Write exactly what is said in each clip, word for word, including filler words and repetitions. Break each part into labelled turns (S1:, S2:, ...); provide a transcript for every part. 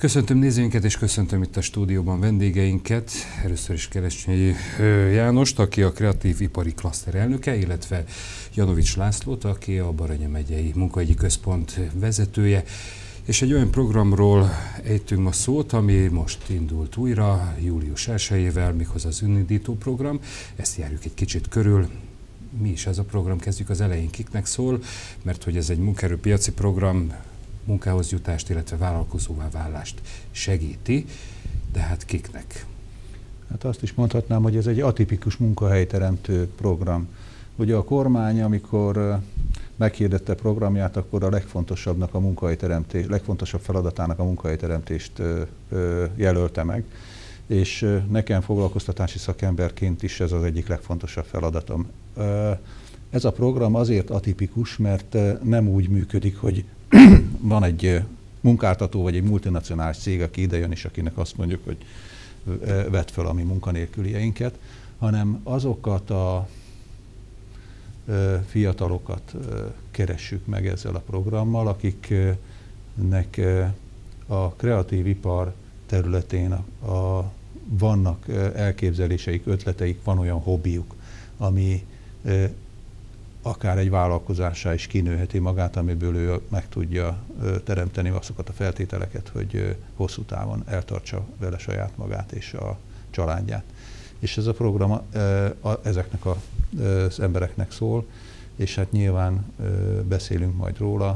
S1: Köszöntöm nézőinket, és köszöntöm itt a stúdióban vendégeinket. Először is Keresnyei Jánost, aki a Kreatív Ipari Klaszter elnöke, illetve Janovics Lászlót, aki a Baranya megyei Munkaügyi Központ vezetője. És egy olyan programról ejtünk ma szót, ami most indult újra, július elsejével, méghozzá az önindító program. Ezt járjuk egy kicsit körül. Mi is ez a program? Kezdjük az elején, kiknek szól, mert hogy ez egy munkaerőpiaci program, munkához jutást, illetve vállalkozóvá válást segíti, de hát kiknek?
S2: Hát azt is mondhatnám, hogy ez egy atipikus munkahelyteremtő program. Ugye a kormány, amikor meghirdette programját, akkor a legfontosabbnak a munkahelyteremtés, legfontosabb feladatának a munkahelyteremtést jelölte meg, és nekem foglalkoztatási szakemberként is ez az egyik legfontosabb feladatom. Ez a program azért atipikus, mert nem úgy működik, hogy van egy munkáltató vagy egy multinacionális cég, aki idejön, és akinek azt mondjuk, hogy vedd fel a mi munkanélkülieinket, hanem azokat a fiatalokat keressük meg ezzel a programmal, akiknek a kreatív ipar területén a, a, vannak elképzeléseik, ötleteik, van olyan hobbiuk, ami akár egy vállalkozássá is kinőheti magát, amiből ő meg tudja teremteni azokat a feltételeket, hogy hosszú távon eltartsa vele saját magát és a családját. És ez a program ezeknek az embereknek szól, és hát nyilván beszélünk majd róla,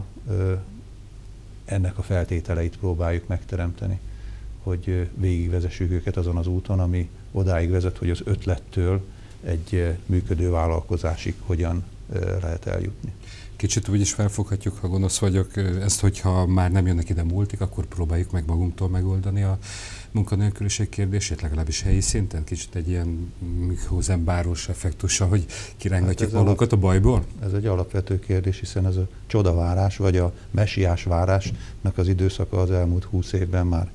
S2: ennek a feltételeit próbáljuk megteremteni, hogy végigvezessük őket azon az úton, ami odáig vezet, hogy az ötlettől egy működő vállalkozásig hogyan lehet eljutni.
S1: Kicsit úgy is felfoghatjuk, ha gonosz vagyok, ezt, hogyha már nem jönnek ide multik, akkor próbáljuk meg magunktól megoldani a munkanélküliség kérdését, legalábbis helyi szinten, kicsit egy ilyen Münchhausen-báros effektusa, hogy kirángatjuk hát magunkat alap, a bajból?
S2: Ez egy alapvető kérdés, hiszen ez a csodavárás, vagy a messiás várásnak az időszaka az elmúlt húsz évben már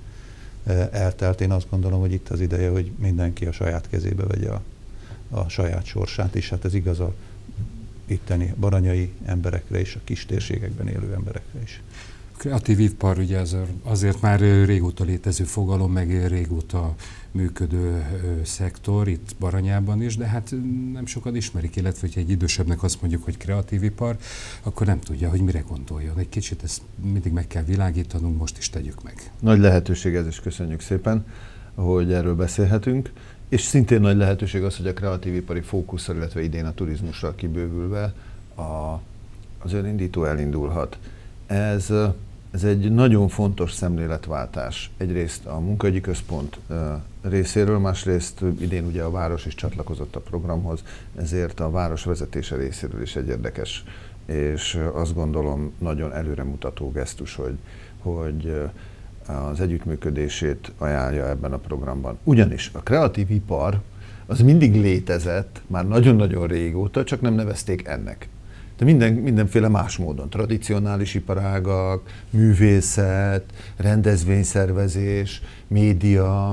S2: eltelt. Én azt gondolom, hogy itt az ideje, hogy mindenki a saját kezébe vegye a, a saját sorsát, és hát ez igaz a itteni baranyai emberekre és a kis térségekben élő emberekre is.
S1: A kreatív ipar ugye azért, azért már régóta létező fogalom, meg régóta működő szektor itt Baranyában is, de hát nem sokan ismerik, illetve hogyha egy idősebbnek azt mondjuk, hogy kreatív ipar, akkor nem tudja, hogy mire gondoljon. Egy kicsit ezt mindig meg kell világítanunk, most is tegyük meg.
S3: Nagy lehetőség ez, és köszönjük szépen, hogy erről beszélhetünk. És szintén nagy lehetőség az, hogy a kreatív ipari fókusszal, illetve idén a turizmusra kibővülve a, az önindító elindulhat. Ez, ez egy nagyon fontos szemléletváltás. Egyrészt a Munkaügyi Központ részéről, másrészt idén ugye a város is csatlakozott a programhoz, ezért a város vezetése részéről is egy érdekes, és azt gondolom nagyon előremutató gesztus, hogy, hogy az együttműködését ajánlja ebben a programban. Ugyanis a kreatív ipar az mindig létezett, már nagyon-nagyon régóta, csak nem nevezték ennek. De minden, mindenféle más módon, tradicionális iparágak, művészet, rendezvényszervezés, média,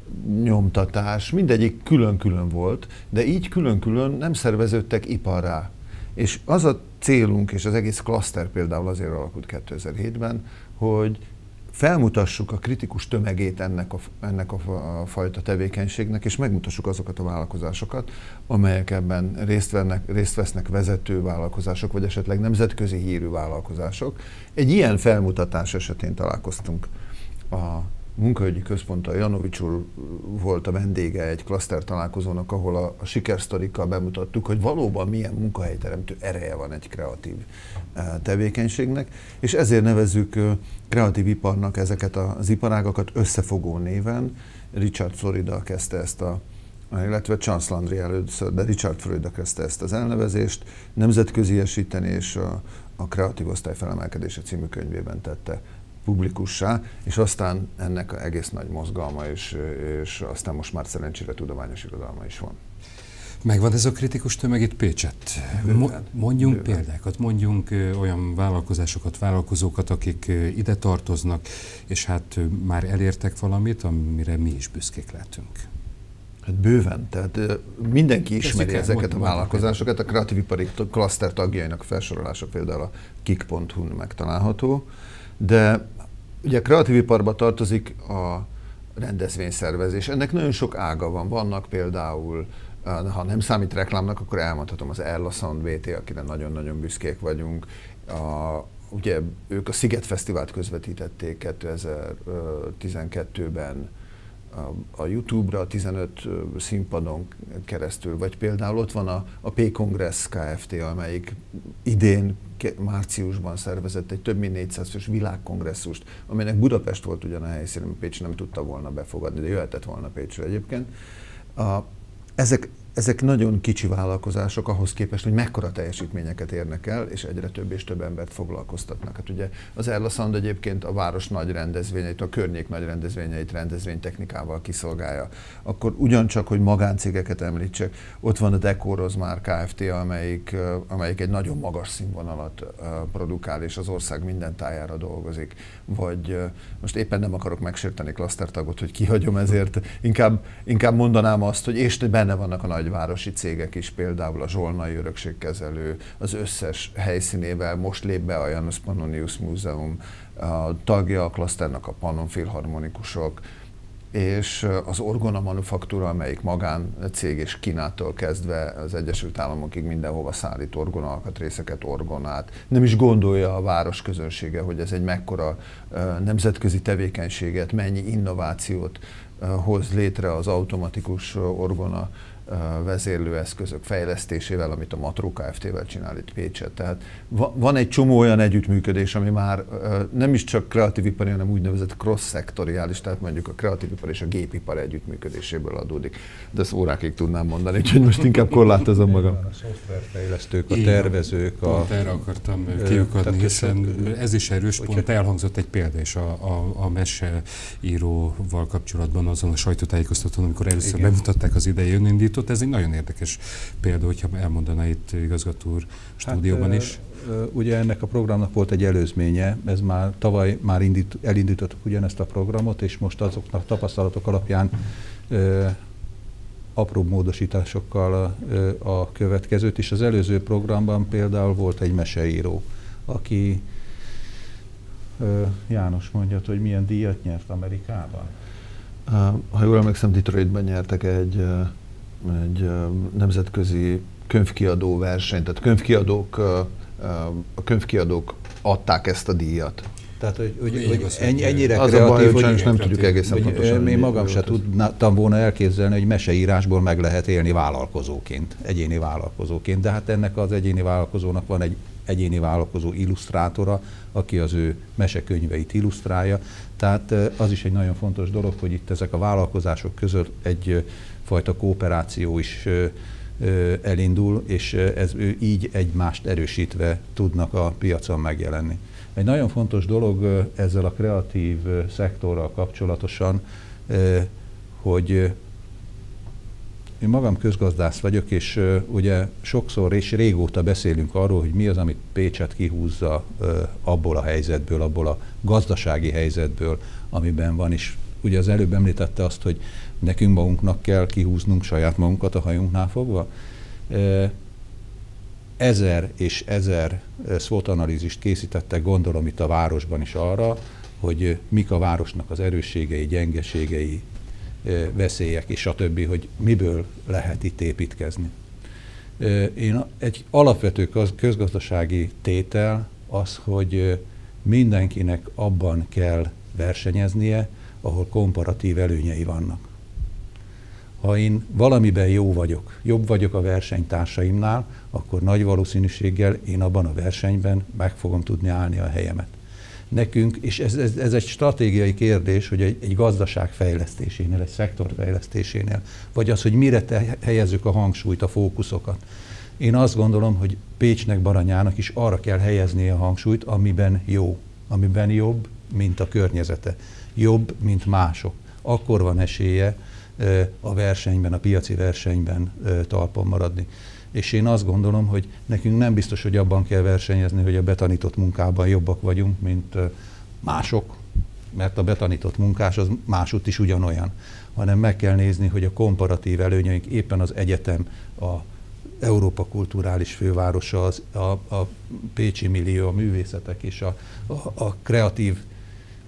S3: nyomtatás, mindegyik külön-külön volt, de így külön-külön nem szerveződtek iparrá. És az a célunk, és az egész klaszter például azért alakult kétezer-hétben, hogy felmutassuk a kritikus tömegét ennek a, ennek a fajta tevékenységnek, és megmutassuk azokat a vállalkozásokat, amelyek ebben részt, vennek, részt vesznek, vezető vállalkozások, vagy esetleg nemzetközi hírű vállalkozások. Egy ilyen felmutatás esetén találkoztunk a Munkaügyi Központtal. Janovics úr volt a vendége egy klaszter találkozónak, ahol a, a sikersztorikkal bemutattuk, hogy valóban milyen munkahelyteremtő ereje van egy kreatív tevékenységnek, és ezért nevezzük kreatív iparnak ezeket az iparágakat összefogó néven. Richard Florida kezdte ezt a, illetve Charles Landry először, de Richard Florida kezdte ezt az elnevezést, nemzetköziesíteni, és a, a Kreatív Osztály felemelkedése című könyvében tette publikussá, és aztán ennek egész nagy mozgalma, és, és aztán most már szerencsére tudományos irodalma is van.
S1: Megvan ez a kritikus tömeg itt Pécsett? Bőven, mondjunk bőven. Példákat, mondjunk olyan vállalkozásokat, vállalkozókat, akik ide tartoznak, és hát már elértek valamit, amire mi is büszkék lehetünk.
S3: Hát bőven, tehát mindenki ismeri Teszik ezeket a vállalkozásokat, a kreatív ipari klaszter tagjainak felsorolása például a kik pont hu-n megtalálható, de ugye a kreatív iparba tartozik a rendezvényszervezés. Ennek nagyon sok ága van. Vannak például, ha nem számít reklámnak, akkor elmondhatom az Erla Sound bé té, akire nagyon-nagyon büszkék vagyunk. A, ugye ők a Sziget Fesztivált közvetítették kétezer-tizenkettőben a YouTube-ra, tizenöt színpadon keresztül, vagy például ott van a, a P-Kongress Kft., amelyik idén márciusban szervezett egy több mint négyszáz fős világkongresszust, amelynek Budapest volt ugyan a helyszín, ami Pécs nem tudta volna befogadni, de jöhetett volna Pécsre egyébként. A, ezek, ezek nagyon kicsi vállalkozások ahhoz képest, hogy mekkora teljesítményeket érnek el, és egyre több és több embert foglalkoztatnak. Hát ugye az Erla Sound egyébként a város nagy rendezvényeit, a környék nagy rendezvényeit rendezvénytechnikával kiszolgálja. Akkor ugyancsak, hogy magáncégeket említsek, ott van a Dekorozmár Kft., amelyik, amelyik egy nagyon magas színvonalat produkál, és az ország minden tájára dolgozik. Vagy most éppen nem akarok megsérteni klasztertagot, hogy kihagyom, ezért inkább, inkább mondanám azt, hogy és benne vannak a nagy városi cégek is, például a Zsolnai Örökségkezelő, az összes helyszínével most lép be a Janus Pannonius Múzeum, a tagja a klaszternak a Pannon Filharmonikusok, és az Orgona Manufaktúra, amelyik magáncég és Kínától kezdve az Egyesült Államokig mindenhova szállít orgona alkatrészeket, orgonát. Nem is gondolja a város közönsége, hogy ez egy mekkora nemzetközi tevékenységet, mennyi innovációt hoz létre az automatikus orgona vezérlőeszközök fejlesztésével, amit a Matró Kft-vel csinál itt Pécset. Tehát van egy csomó olyan együttműködés, ami már nem is csak kreatív ipari, hanem úgynevezett cross-szektoriális, tehát mondjuk a kreatív ipar és a gépipar együttműködéséből adódik. De ezt órákig tudnám mondani, úgyhogy most inkább korlátozom magam.
S2: A szoftverfejlesztők, a tervezők. A...
S1: Pont erre akartam kiukadni, hiszen ez is erős pont, elhangzott egy példa is a, a, a meseíróval kapcsolatban azon a sajtótájékoztatón, amikor először igen. bemutatták az idei önindítót. Ez egy nagyon érdekes példa, hogyha elmondaná itt igazgató úr stúdióban hát, is.
S2: Ugye ennek a programnak volt egy előzménye, ez már tavaly már indít, elindítottuk ugyanezt a programot, és most azoknak a tapasztalatok alapján ö, apró módosításokkal a, a következőt is. Az előző programban például volt egy meseíró, aki ö, János mondja, hogy milyen díjat nyert Amerikában.
S3: Ha jól emlékszem, Detroitban nyertek egy egy nemzetközi könyvkiadó verseny, tehát könyvkiadók, a könyvkiadók adták ezt a díjat.
S2: Tehát, hogy, hogy, hogy ennyi, ennyire
S3: az
S2: kreatív,
S3: baj, hogy,
S2: hogy
S3: nem tudjuk egészen pontosan.
S2: Én magam se tudtam volna elképzelni, hogy meseírásból meg lehet élni vállalkozóként, egyéni vállalkozóként, de hát ennek az egyéni vállalkozónak van egy egyéni vállalkozó illusztrátora, aki az ő mesekönyveit illusztrálja. Tehát az is egy nagyon fontos dolog, hogy itt ezek a vállalkozások között egy fajta kooperáció is elindul, és ez ő így egymást erősítve tudnak a piacon megjelenni. Egy nagyon fontos dolog ezzel a kreatív szektorral kapcsolatosan, hogy én magam közgazdász vagyok, és ugye sokszor és régóta beszélünk arról, hogy mi az, amit Pécset kihúzza abból a helyzetből, abból a gazdasági helyzetből, amiben van is. Ugye az előbb említette azt, hogy nekünk magunknak kell kihúznunk saját magunkat a hajunknál fogva. Ezer és ezer SWOT-analízist készítettek, gondolom itt a városban is arra, hogy mik a városnak az erősségei, gyengeségei, veszélyek és a többi, hogy miből lehet itt építkezni. Én egy alapvető közgazdasági tétel az, hogy mindenkinek abban kell versenyeznie, ahol komparatív előnyei vannak. Ha én valamiben jó vagyok, jobb vagyok a versenytársaimnál, akkor nagy valószínűséggel én abban a versenyben meg fogom tudni állni a helyemet. Nekünk, és ez, ez, ez egy stratégiai kérdés, hogy egy, egy gazdaság fejlesztésénél, egy szektor fejlesztésénél, vagy az, hogy mire te helyezzük a hangsúlyt, a fókuszokat. Én azt gondolom, hogy Pécsnek, Baranyának is arra kell helyezni a hangsúlyt, amiben jó, amiben jobb, mint a környezete, jobb, mint mások. Akkor van esélye a versenyben, a piaci versenyben talpon maradni. És én azt gondolom, hogy nekünk nem biztos, hogy abban kell versenyezni, hogy a betanított munkában jobbak vagyunk, mint mások, mert a betanított munkás az másút is ugyanolyan, hanem meg kell nézni, hogy a komparatív előnyeink éppen az egyetem, a Európa kulturális fővárosa, az, a, a Pécsi millió, a művészetek és a, a, a kreatív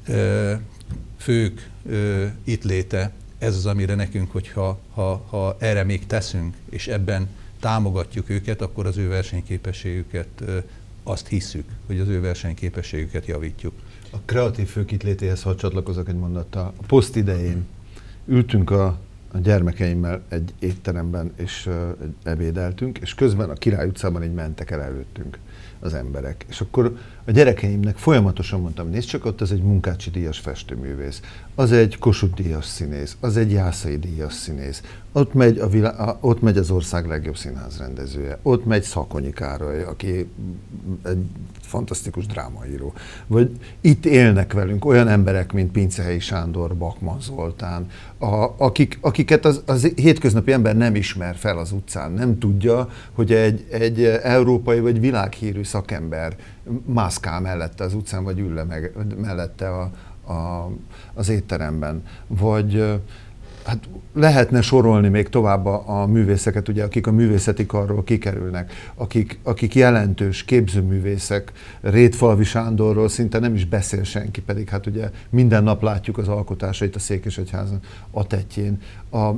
S2: fők itt léte, ez az, amire nekünk, hogyha ha, ha erre még teszünk, és ebben támogatjuk őket, akkor az ő versenyképességüket, azt hisszük, hogy az ő versenyképességüket javítjuk.
S3: A kreatív fők itt létéhez, ha csatlakozok egy mondattal, a poszt idején ültünk a, a gyermekeimmel egy étteremben, és uh, ebédeltünk, és közben a Király utcában így mentek el előttünk az emberek. És akkor a gyerekeimnek folyamatosan mondtam, nézd csak, ott az egy Munkácsi díjas festőművész, az egy Kossuth díjas színész, az egy Jászai díjas színész, ott megy, a vilá- a, ott megy az ország legjobb színházrendezője, ott megy Szakonyi Károly, aki egy fantasztikus drámaíró. Vagy itt élnek velünk olyan emberek, mint Pincehelyi Sándor, Bakman Zoltán, a, akik, akiket az, az hétköznapi ember nem ismer fel az utcán, nem tudja, hogy egy, egy európai vagy világhírű szakember mászkál mellette az utcán, vagy ül le meg, mellette a, a, az étteremben. Vagy hát lehetne sorolni még tovább a, a művészeket, ugye, akik a művészeti karról kikerülnek, akik, akik jelentős képzőművészek, Rétfalvi Sándorról szinte nem is beszél senki, pedig hát ugye minden nap látjuk az alkotásait a Székesegyházon, a Tetjén. A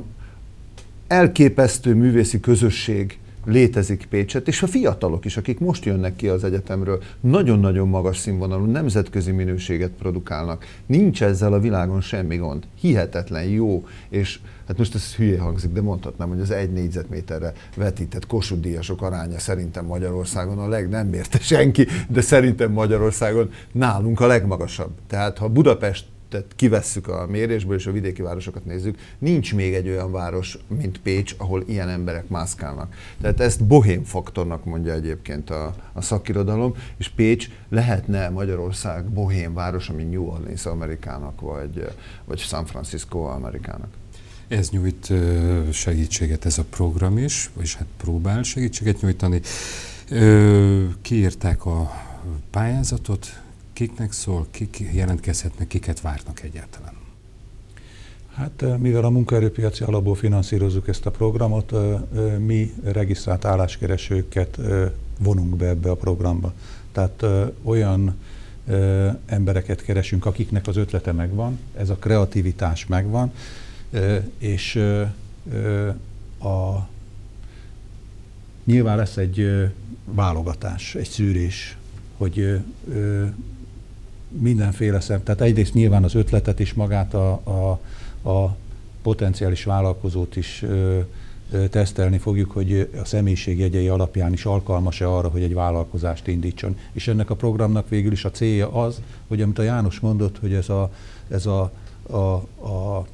S3: elképesztő művészi közösség létezik Pécset, és a fiatalok is, akik most jönnek ki az egyetemről, nagyon-nagyon magas színvonalú, nemzetközi minőséget produkálnak. Nincs ezzel a világon semmi gond. Hihetetlen jó, és hát most ez hülye hangzik, de mondhatnám, hogy az egy négyzetméterre vetített Kossuth díjasok aránya szerintem Magyarországon a leg, nem érte senki, de szerintem Magyarországon nálunk a legmagasabb. Tehát ha Budapest tehát kivesszük a mérésből, és a vidéki városokat nézzük, nincs még egy olyan város, mint Pécs, ahol ilyen emberek mászkálnak. Tehát ezt bohém faktornak mondja egyébként a, a szakirodalom, és Pécs lehetne Magyarország bohém város, ami New Orleans Amerikának, vagy, vagy San Francisco Amerikának.
S1: Ez nyújt segítséget ez a program is, vagyis hát próbál segítséget nyújtani. Kiírták a pályázatot, kiknek szól, kik jelentkezhetnek, kiket várnak egyáltalán?
S2: Hát mivel a munkaerőpiaci alapból finanszírozzuk ezt a programot, mi regisztrált álláskeresőket vonunk be ebbe a programba. Tehát olyan embereket keresünk, akiknek az ötlete megvan, ez a kreativitás megvan, és a, nyilván lesz egy válogatás, egy szűrés, hogy mindenféle szem, tehát egyrészt nyilván az ötletet is, magát a, a, a potenciális vállalkozót is ö, ö, tesztelni fogjuk, hogy a személyiségjegyei alapján is alkalmas-e arra, hogy egy vállalkozást indítson. És ennek a programnak végül is a célja az, hogy amit a János mondott, hogy ez a, ez a, a, a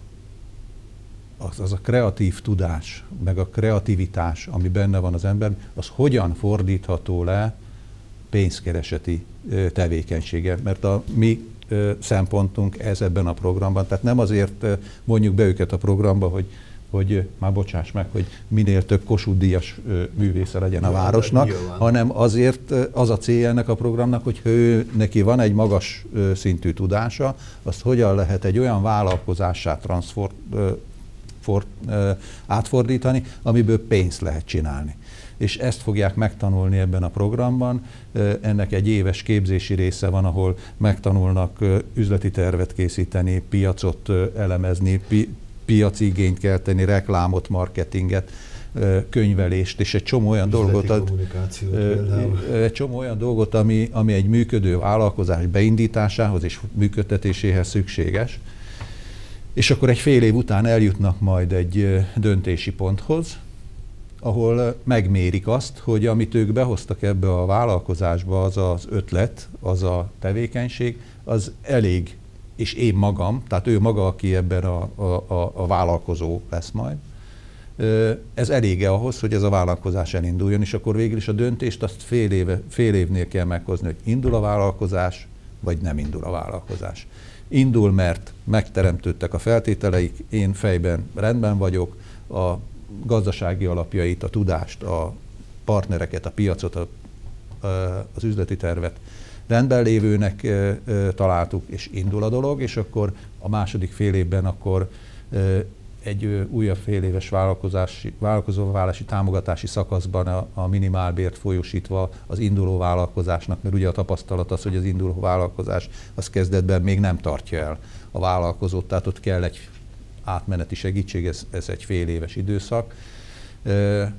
S2: az, az a kreatív tudás, meg a kreativitás, ami benne van az emberben, az hogyan fordítható le pénzkereseti tevékenysége, mert a mi szempontunk ez ebben a programban. Tehát nem azért mondjuk be őket a programba, hogy, hogy már bocsáss meg, hogy minél több Kossuth díjas művésze legyen a városnak, hanem azért az a célja ennek a programnak, hogy ő, neki van egy magas szintű tudása, azt hogyan lehet egy olyan vállalkozássá transfer, for, átfordítani, amiből pénzt lehet csinálni. És ezt fogják megtanulni ebben a programban. Ennek egy éves képzési része van, ahol megtanulnak üzleti tervet készíteni, piacot elemezni, pi piaci igényt kelteni, reklámot, marketinget, könyvelést, és egy csomó olyan dolgot, ad, egy csomó olyan dolgot, ami, ami egy működő vállalkozás beindításához és működtetéséhez szükséges. És akkor egy fél év után eljutnak majd egy döntési ponthoz, ahol megmérik azt, hogy amit ők behoztak ebbe a vállalkozásba, az az ötlet, az a tevékenység, az elég, és én magam, tehát ő maga, aki ebben a, a, a vállalkozó lesz majd, ez elége ahhoz, hogy ez a vállalkozás elinduljon, és akkor végül is a döntést azt fél, éve, fél évnél kell meghozni, hogy indul a vállalkozás, vagy nem indul a vállalkozás. Indul, mert megteremtődtek a feltételeik, én fejben rendben vagyok, a gazdasági alapjait, a tudást, a partnereket, a piacot, a, az üzleti tervet rendben lévőnek találtuk, és indul a dolog, és akkor a második fél évben akkor egy újabb fél éves vállalkozási, vállalkozóvállalási támogatási szakaszban a, a minimálbért folyósítva az induló vállalkozásnak, mert ugye a tapasztalat az, hogy az induló vállalkozás az kezdetben még nem tartja el a vállalkozót, tehát ott kell egy átmeneti segítség, ez, ez egy fél éves időszak. E,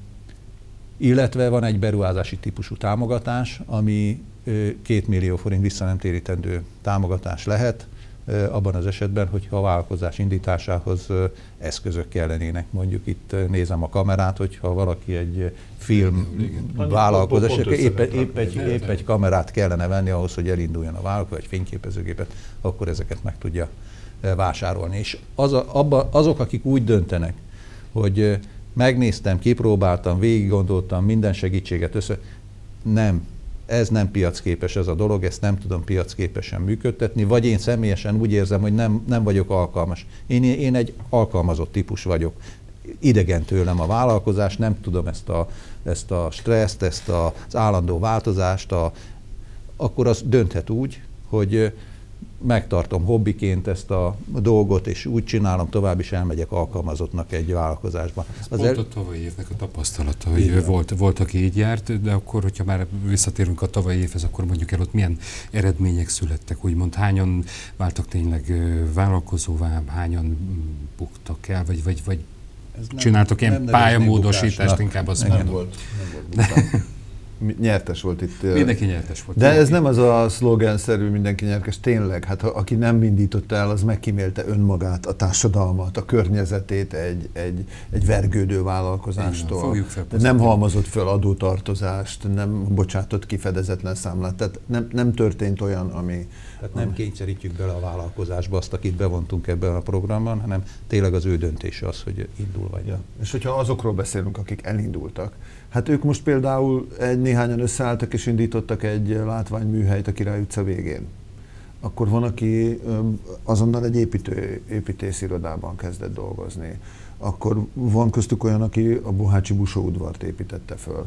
S2: illetve van egy beruházási típusú támogatás, ami két millió forint visszanemtérítendő támogatás lehet, abban az esetben, hogyha a vállalkozás indításához eszközök kellenének. Mondjuk itt nézem a kamerát, hogyha valaki egy film vállalkozás, épp, épp, egy, épp egy kamerát kellene venni ahhoz, hogy elinduljon a vállalkozás, vagy fényképezőgépet, akkor ezeket meg tudja vásárolni. És az a, abba, azok, akik úgy döntenek, hogy megnéztem, kipróbáltam, végiggondoltam, minden segítséget össze, nem. Ez nem piacképes ez a dolog, ezt nem tudom piacképesen működtetni, vagy én személyesen úgy érzem, hogy nem, nem vagyok alkalmas. Én, én egy alkalmazott típus vagyok. Idegen tőlem a vállalkozás, nem tudom ezt a, ezt a stresszt, ezt a, az állandó változást, a, akkor az dönthet úgy, hogy megtartom hobbiként ezt a dolgot, és úgy csinálom tovább, és elmegyek alkalmazottnak egy vállalkozásba.
S1: Ez az pont el... a tavalyi évnek a tapasztalata, hogy volt, volt, aki így járt, de akkor, hogyha már visszatérünk a tavalyi évhez, akkor mondjuk el ott milyen eredmények születtek, úgymond hányan váltak tényleg vállalkozóvá, hányan buktak el, vagy, vagy, vagy csináltak ilyen pályamódosítást, inkább az
S3: nem volt. Nem volt nyertes volt itt.
S1: Mindenki nyertes volt.
S3: De ez nem az a szlogenszerű mindenki nyertes, tényleg, hát ha, aki nem indította el, az megkímélte önmagát, a társadalmat, a környezetét egy, egy, egy vergődő vállalkozástól. Igen, nem halmozott föl adótartozást, nem bocsátott ki fedezetlen számlát, tehát nem, nem történt olyan, ami...
S2: Tehát nem kényszerítjük bele a vállalkozásba azt, akit bevontunk ebben a programban, hanem tényleg az ő döntése az, hogy indul vagy. Ja.
S3: És hogyha azokról beszélünk, akik elindultak, hát ők most például egy néhányan összeálltak és indítottak egy látványműhelyt a Király utca végén. Akkor van, aki azonnal egy építő, építészirodában kezdett dolgozni. Akkor van köztük olyan, aki a Bohácsi busóudvart építette föl.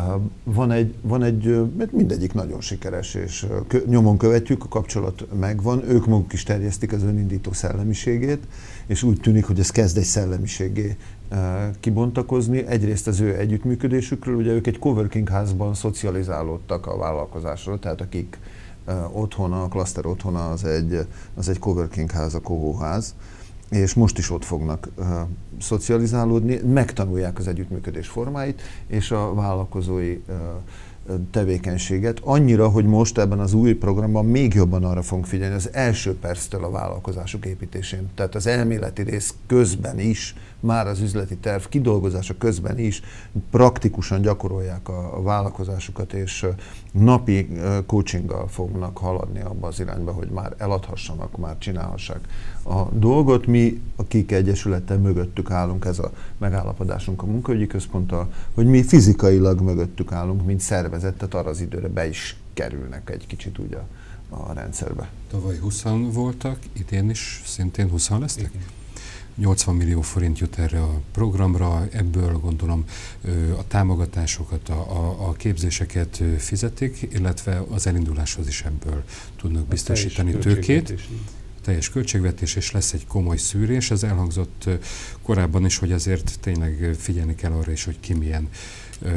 S3: Van egy, van egy, mindegyik nagyon sikeres, és nyomon követjük, a kapcsolat megvan, ők maguk is terjesztik az önindító szellemiségét, és úgy tűnik, hogy ez kezd egy szellemiségé kibontakozni. Egyrészt az ő együttműködésükről, ugye ők egy coworking házban szocializálódtak a vállalkozásról, tehát akik otthona, a Cluster otthona az egy, az egy coworking ház, a kohóház, és most is ott fognak uh, szocializálódni, megtanulják az együttműködés formáit és a vállalkozói uh, tevékenységet. Annyira, hogy most ebben az új programban még jobban arra fogunk figyelni az első perctől a vállalkozások építésén. Tehát az elméleti rész közben is, már az üzleti terv kidolgozása közben is praktikusan gyakorolják a, a vállalkozásukat, és napi coachinggal fognak haladni abba az irányba, hogy már eladhassanak, már csinálhassák a dolgot. Mi, akik egyesülettel mögöttük állunk, ez a megállapodásunk a munkaügyi központtal, hogy mi fizikailag mögöttük állunk, mint szervezet, tehát arra az időre be is kerülnek egy kicsit úgy a, a rendszerbe.
S1: Tavaly húszan voltak, idén is szintén húszan lesznek? Igen. nyolcvan millió forint jut erre a programra, ebből gondolom a támogatásokat, a, a, a képzéseket fizetik, illetve az elinduláshoz is ebből tudnak a biztosítani tőkét. Teljes költségvetés, és lesz egy komoly szűrés. Ez elhangzott korábban is, hogy azért tényleg figyelni kell arra is, hogy ki milyen ö,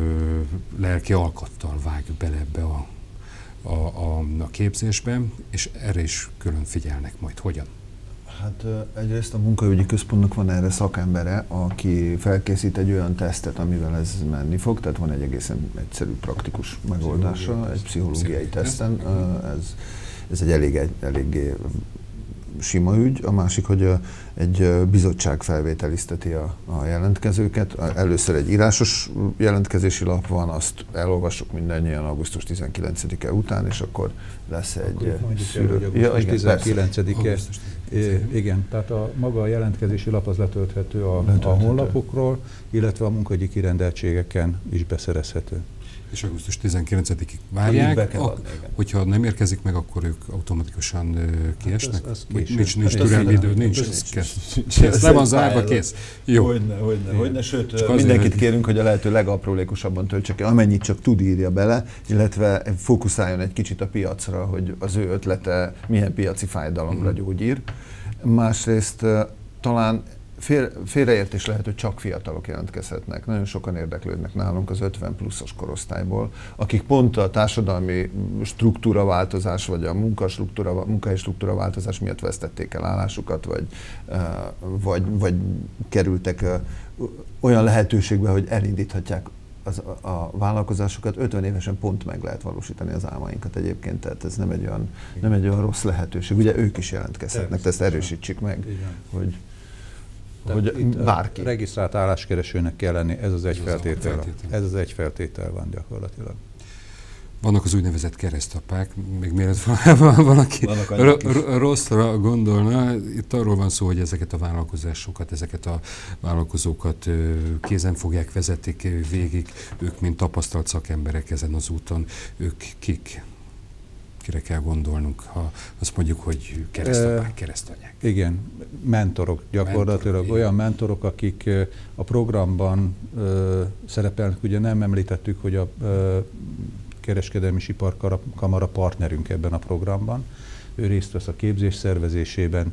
S1: lelki alkattal vág bele ebbe a, a, a, a képzésbe, és erre is külön figyelnek majd. Hogyan?
S3: Hát egyrészt a munkaügyi központnak van erre szakembere, aki felkészít egy olyan tesztet, amivel ez menni fog, tehát van egy egészen egyszerű, praktikus megoldása, egy pszichológiai teszten. Ez, ez egy elég, eléggé sima ügy. A másik, hogy egy bizottság felvételizteti a, a jelentkezőket. Először egy írásos jelentkezési lap van, azt elolvassuk mindannyian augusztus tizenkilencedike után, és akkor lesz egy
S2: szűrő. Ja, tizenkilencedike. Igen, tehát a maga a jelentkezési lap az letölthető a, a honlapokról, illetve a munkahogyi kirendeltségeken is beszerezhető.
S1: És augusztus tizenkilencedikig várják, ak- hogyha nem érkezik meg, akkor ők automatikusan uh, kiesnek? Hát az, az nincs nincs türelmi idő, nincs, ez kész. Le van zárva, kész. Jó.
S3: Hogyne, hogyne, hogyne. Sőt, mindenkit kérünk, hogy a lehető legaprólékosabban töltse ki, amennyit csak tud, írja bele, illetve fókuszáljon egy kicsit a piacra, hogy az ő ötlete milyen piaci fájdalomra gyógyír. Másrészt talán fél, félreértés lehet, hogy csak fiatalok jelentkezhetnek. Nagyon sokan érdeklődnek nálunk az ötven pluszos korosztályból, akik pont a társadalmi struktúraváltozás, vagy a munkastruktúra, munkahelyi struktúraváltozás miatt vesztették el állásukat, vagy, vagy, vagy kerültek olyan lehetőségbe, hogy elindíthatják az, a vállalkozásokat. ötven évesen pont meg lehet valósítani az álmainkat egyébként, tehát ez nem egy olyan, nem egy olyan rossz lehetőség. Ugye ők is jelentkezhetnek, ezt erősítsük meg, hogy, hogy bárki.
S2: Regisztrált álláskeresőnek kell lenni, ez az egy ez feltétel. feltétel. Ez az egy feltétel van gyakorlatilag.
S1: Vannak az úgynevezett keresztapák, még mielőtt valaki rosszra gondolna, itt arról van szó, hogy ezeket a vállalkozásokat, ezeket a vállalkozókat kézen fogják, vezetik végig, ők mint tapasztalt szakemberek ezen az úton, ők kik? Kire kell gondolnunk, ha azt mondjuk, hogy keresztapák, keresztanyák?
S2: Igen, mentorok gyakorlatilag, mentorok, olyan mentorok, akik a programban ö, szerepelnek, ugye nem említettük, hogy a ö, Kereskedelmi és Iparkamara partnerünk ebben a programban. Ő részt vesz a képzés szervezésében,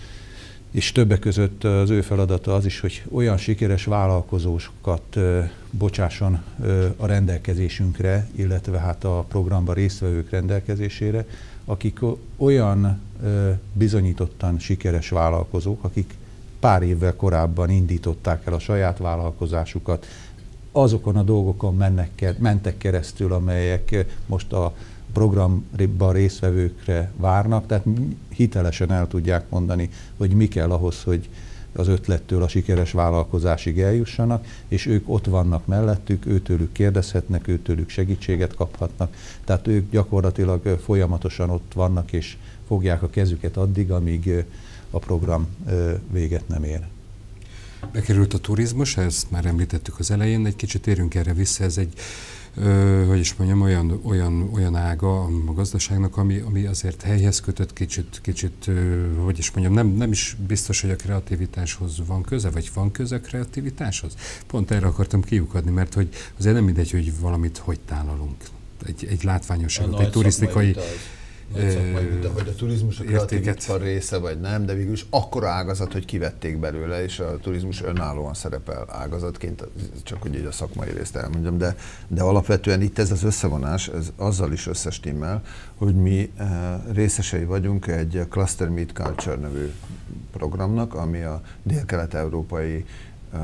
S2: és többek között az ő feladata az is, hogy olyan sikeres vállalkozókat bocsásson a rendelkezésünkre, illetve hát a programban résztvevők rendelkezésére, akik olyan bizonyítottan sikeres vállalkozók, akik pár évvel korábban indították el a saját vállalkozásukat, azokon a dolgokon mennek, mentek keresztül, amelyek most a programban résztvevőkre várnak, tehát hitelesen el tudják mondani, hogy mi kell ahhoz, hogy az ötlettől a sikeres vállalkozásig eljussanak, és ők ott vannak mellettük, őtőlük kérdezhetnek, őtőlük segítséget kaphatnak, tehát ők gyakorlatilag folyamatosan ott vannak, és fogják a kezüket addig, amíg a program véget nem ér.
S1: Bekerült a turizmus, ezt már említettük az elején, egy kicsit érünk erre vissza, ez egy, ö, hogy is mondjam, olyan, olyan, olyan ága a gazdaságnak, ami, ami azért helyhez kötött, kicsit, kicsit ö, hogy is mondjam, nem, nem is biztos, hogy a kreativitáshoz van köze, vagy van köze a kreativitáshoz. Pont erre akartam kiukadni, mert hogy azért nem mindegy, hogy valamit hogy tálalunk. Egy, egy látványosságot, egy turisztikai...
S3: Szakmai, de hogy a turizmus a kreatív ipar része vagy nem, de végül is akkora ágazat, hogy kivették belőle, és a turizmus önállóan szerepel ágazatként, csak hogy így a szakmai részt elmondjam, de, de alapvetően itt ez az összevonás, ez azzal is összestimmel, hogy mi uh, részesei vagyunk egy Cluster Meet Culture nevű programnak, ami a dél-kelet-európai uh,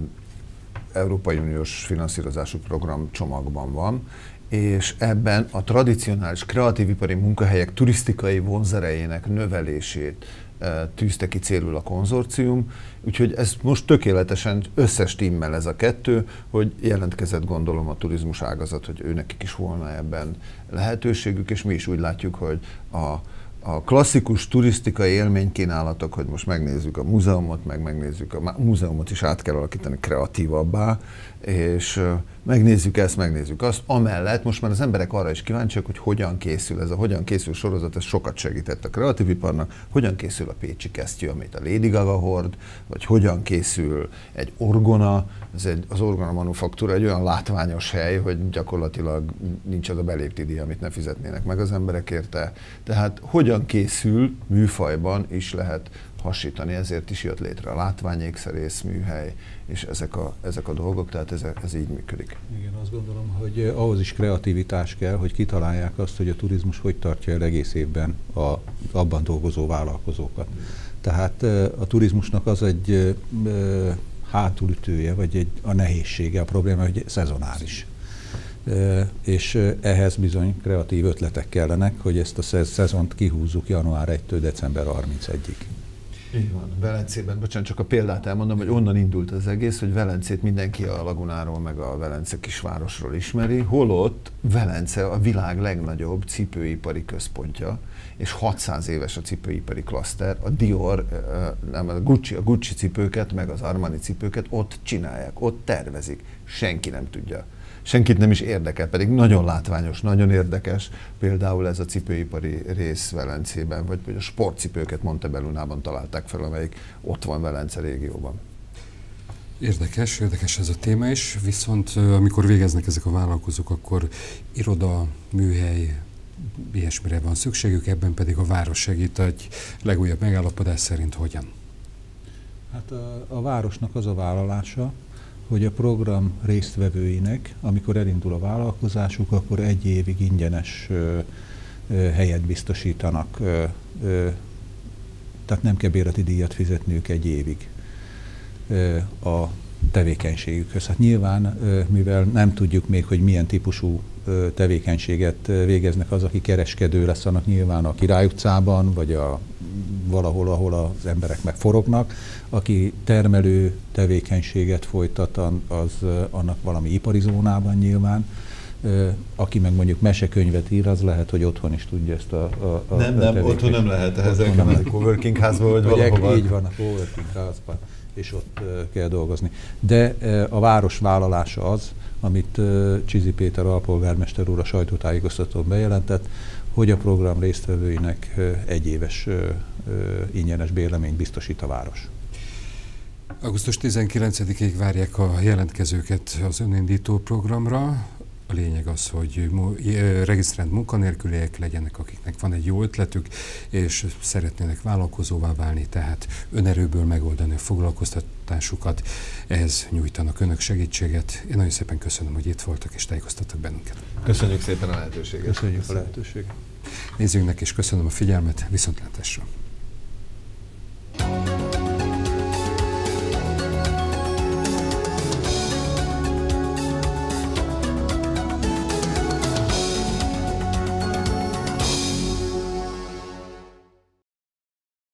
S3: Európai Uniós finanszírozású program csomagban van, és ebben a tradicionális kreatívipari munkahelyek turisztikai vonzerejének növelését e, tűzte ki célul a konzorcium, úgyhogy ez most tökéletesen összestimmel ez a kettő, hogy jelentkezett gondolom a turizmus ágazat, hogy őnekik is volna ebben lehetőségük, és mi is úgy látjuk, hogy a A klasszikus turisztikai élménykínálatok, hogy most megnézzük a múzeumot, meg megnézzük a múzeumot is át kell alakítani kreatívabbá, és megnézzük ezt, megnézzük azt. Amellett most már az emberek arra is kíváncsiak, hogy hogyan készül ez a hogyan készül sorozat, ez sokat segített a kreatíviparnak, hogyan készül a pécsi kesztyű, amit a Lady Gaga hord, vagy hogyan készül egy orgona, ez egy, az orgona manufaktúra egy olyan látványos hely, hogy gyakorlatilag nincs az a belépti díj, amit ne fizetnének meg az emberek érte. Tehát hogyan készül műfajban is lehet hasítani, ezért is jött létre a látványékszerész műhely, és ezek a, ezek a dolgok, tehát ez, ez így működik.
S2: Igen, azt gondolom, hogy ahhoz is kreativitás kell, hogy kitalálják azt, hogy a turizmus hogy tartja el egész évben a, abban dolgozó vállalkozókat. Tehát a turizmusnak az egy hátulütője, vagy egy, a nehézsége, a probléma, hogy szezonális. És ehhez bizony kreatív ötletek kellenek, hogy ezt a szezont kihúzzuk január elsejétől december harmincegyedikéig.
S3: Így van. Velencében, bocsánat, csak a példát elmondom, hogy onnan indult az egész, hogy Velencét mindenki a Lagunáról, meg a Velence kisvárosról ismeri, holott Velence a világ legnagyobb cipőipari központja, és hatszáz éves a cipőipari klaszter, a Dior, nem, a Gucci, a Gucci cipőket, meg az Armani cipőket ott csinálják, ott tervezik, senki nem tudja. Senkit nem is érdekel, pedig nagyon látványos, nagyon érdekes, például ez a cipőipari rész Velencében, vagy a sportcipőket Montebellunában találták fel, amelyik ott van Velence régióban.
S1: Érdekes, érdekes ez a téma is, viszont amikor végeznek ezek a vállalkozók, akkor iroda, műhely, ilyesmire van szükségük, ebben pedig a város segít, egy legújabb megállapodás szerint hogyan?
S2: Hát a, a városnak az a vállalása, hogy a program résztvevőinek, amikor elindul a vállalkozásuk, akkor egy évig ingyenes ö, ö, helyet biztosítanak. Ö, ö, tehát nem kell bérleti díjat fizetniük egy évig ö, a tevékenységükhöz. Hát nyilván, ö, mivel nem tudjuk még, hogy milyen típusú ö, tevékenységet végeznek az, aki kereskedő lesz, annak nyilván a Király utcában, vagy a, valahol, ahol az emberek megforognak. Aki termelő tevékenységet folytat, az annak valami ipari zónában nyilván. Aki meg mondjuk mesekönyvet ír, az lehet, hogy otthon is tudja ezt a, a, a
S3: Nem, nem, otthon nem lehet, ehhez el kell menni coworking házba, vagy valahova.
S2: Így van, a coworking házban, és ott kell dolgozni. De a város vállalása az, amit Csizi Péter alpolgármester úr a sajtótájékoztatón bejelentett, hogy a program résztvevőinek egyéves ingyenes bérleményt biztosít a város.
S1: augusztus tizenkilencedikéig várják a jelentkezőket az önindító programra. A lényeg az, hogy regisztrált munkanélküliek legyenek, akiknek van egy jó ötletük, és szeretnének vállalkozóvá válni, tehát önerőből megoldani a foglalkoztatásukat. Ehhez nyújtanak önök segítséget. Én nagyon szépen köszönöm, hogy itt voltak és tájékoztattak bennünket.
S3: Köszönjük szépen a lehetőséget.
S2: Köszönjük a lehetőséget.
S1: Nézőinknek is köszönöm a figyelmet, viszontlátásra.